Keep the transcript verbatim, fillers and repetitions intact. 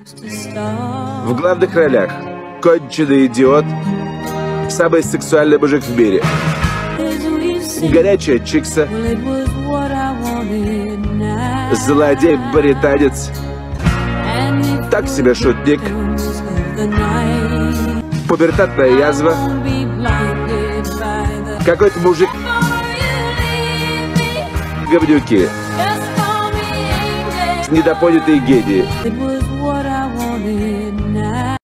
В главных ролях конченый идиот, самый сексуальный мужик в мире, горячая чикса, злодей-британец, так себе шутник, пубертатная язва, какой-то мужик, говнюки, недопонятые гении.